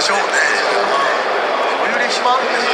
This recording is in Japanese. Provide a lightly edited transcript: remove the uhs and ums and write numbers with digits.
しょうね。そういう歴史もあるんですね。